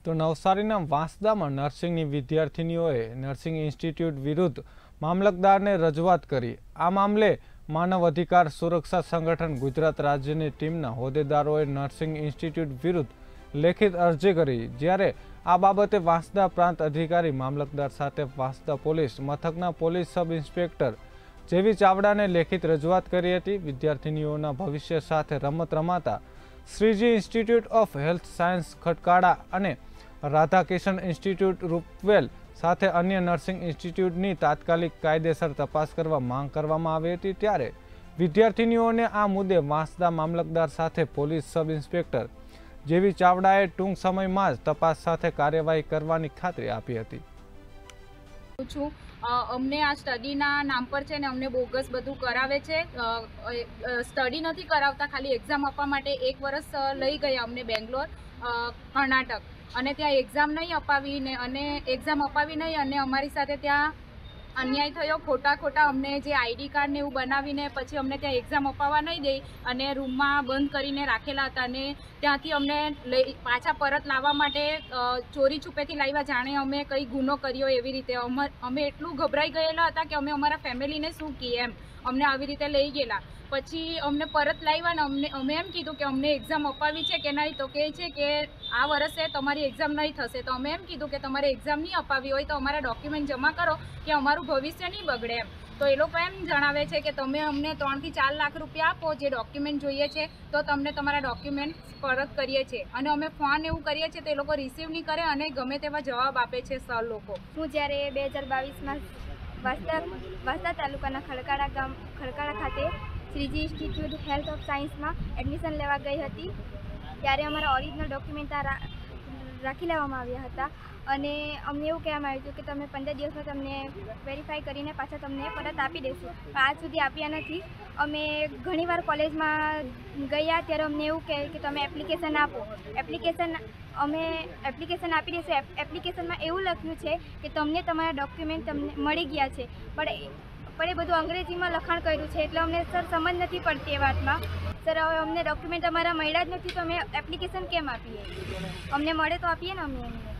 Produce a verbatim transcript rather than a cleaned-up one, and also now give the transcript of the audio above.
તો નવસારીના વાંસદામાં નર્સિંગની વિદ્યાર્થીનીઓએ nursing institute વિરુદ્ધ મામલતદારને રજૂઆત કરી। આ મામલે માનવ અધિકાર સુરક્ષા સંગઠન ગુજરાત રાજ્યની ટીમના હોદ્દેદારોએ નર્સિંગ ઇન્સ્ટિટ્યૂટ વિરુદ્ધ લેખિત અરજી કરી, જ્યારે આ બાબતે વાંસદા પ્રાંત અધિકારી મામલતદાર સાથે વાંસદા પોલીસ મથકના પોલીસ સબ ઇન્સ્પેક્ટર જેવી ચાવડાને લેખિત રજૂઆત કરી હતી। વિદ્યાર્થીનીઓના ભવિષ્ય સાથે રમત રમાતા Shreeji institute of health science Khatkada અને રાધાકિશન ઇન્સ્ટિટ્યૂટ રૂપવેલ સાથે અન્ય નર્સિંગ ઇન્સ્ટિટ્યૂટની તાત્કાલિક કાયદેસર તપાસ કરવા માંગ કરવામાં આવી હતી, ત્યારે વિદ્યાર્થીનીઓને આ મુદ્દે વાંસદા મામલતદાર સાથે પોલીસ સબ ઇન્સ્પેક્ટર જેવી ચાવડાએ ટૂંક સમયમાં જ તપાસ સાથે કાર્યવાહી કરવાની ખાતરી આપી હતી। છું અમને આ સ્ટડીના નામ પર છે ને અમને બોગસ બધું કરાવે છે। સ્ટડી નથી કરાવતા, ખાલી એક્ઝામ આપવા માટે એક વર્ષ લઈ ગયા અમને બેંગ્લોર કર્ણાટક, અને ત્યાં એક્ઝામ નહીં અપાવીને અને એક્ઝામ અપાવી નહીં અને અમારી સાથે ત્યાં અન્યાય થયો। ખોટા ખોટા અમને જે આઈડી કાર્ડ ને એવું બનાવીને પછી અમને ત્યાં એક્ઝામ અપાવવા નહીં દે અને રૂમમાં બંધ કરીને રાખેલા હતા, અને ત્યાંથી અમને લઈ પાછા પરત લાવવા માટે ચોરી છુપેથી લાવ્યા, જાણે અમે કંઈ ગુનો કર્યો એવી રીતે। અમે એટલું ગભરાઈ ગયેલા હતા કે અમે અમારા ફેમિલીને શું કહીએ એમ, અમને આવી રીતે લઈ ગયેલા। પછી અમને પરત લાવ્યા ને અમને અમે એમ કીધું કે અમને એક્ઝામ અપાવી છે કે નહીં, તો કહે છે કે આ વર્ષે તમારી એક્ઝામ નહીં થશે। તો અમે એમ કીધું કે તમારે એક્ઝામ નહીં અપાવી હોય તો અમારા ડોક્યુમેન્ટ જમા કરો કે અમારું ભવિષ્ય નહીં બગડે એમ। તો એ લોકો એમ જણાવે છે કે તમે અમને ત્રણથી ચાર લાખ રૂપિયા આપો, જે ડોક્યુમેન્ટ જોઈએ છે તો તમને તમારા ડોક્યુમેન્ટ પરત કરીએ છીએ, અને અમે ફોન એવું કરીએ છીએ તો એ લોકો રિસીવ નહીં કરે અને ગમે તેવા જવાબ આપે છે સર લોકો। હું જ્યારે બે હજાર બાવીસમાં વાંસદા વાંસદા તાલુકાના ખડકાડા ગામ ખડકાડા ખાતે શ્રીજી ઇન્સ્ટિટ્યૂટ હેલ્થ ઓફ સાયન્સમાં એડમિશન લેવા ગઈ હતી, ત્યારે અમારા ઓરિજિનલ ડોક્યુમેન્ટ રાખી લેવામાં આવ્યા હતા, અને અમને એવું કહેવામાં આવ્યું હતું કે તમે પંદર દિવસમાં તમને વેરીફાઈ કરીને પાછા તમને પરત આપી દઈશું, પણ આજ સુધી આપ્યા નથી। અમે ઘણીવાર કોલેજમાં ગયા ત્યારે અમને એવું કહે કે તમે એપ્લિકેશન આપો, એપ્લિકેશન અમે એપ્લિકેશન આપી દઈશું। એપ્લિકેશનમાં એવું લખ્યું છે કે તમને તમારા ડોક્યુમેન્ટ તમને મળી ગયા છે, પણ પણ એ બધું અંગ્રેજીમાં લખાણ કર્યું છે, એટલે અમને સર સમજ નથી પડતી એ વાતમાં। સર હવે અમને ડોક્યુમેન્ટ અમારા મળ્યા જ નથી તો અમે એપ્લિકેશન કેમ આપીએ? અમને મળે તો આપીએ ને અમે એમને।